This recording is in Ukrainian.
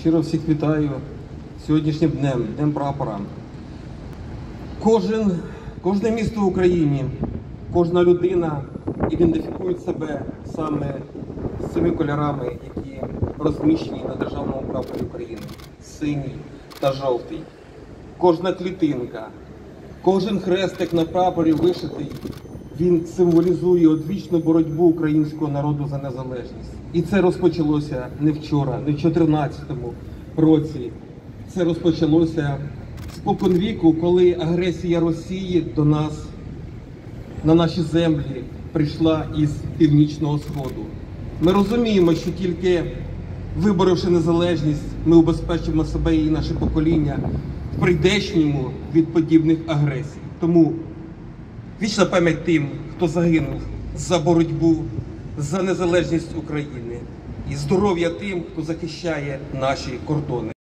Щиро всіх вітаю сьогоднішнім днем, Днем Прапора. Кожне місто в Україні, кожна людина ідентифікує себе саме з цими кольорами, які розміщені на державному прапорі України. Синій та жовтий. Кожна клітинка, кожен хрестик на прапорі вишитий, він символізує одвічну боротьбу українського народу за незалежність. І це розпочалося не вчора, не в 14-му році. Це розпочалося споконвіку, коли агресія Росії до нас, на наші землі, прийшла із Північного Сходу. Ми розуміємо, що тільки виборивши незалежність, ми убезпечимо себе і наше покоління в прийдешньому від подібних агресій. Тому вічна пам'ять тим, хто загинув за боротьбу за незалежність України, і здоров'я тим, хто захищає наші кордони.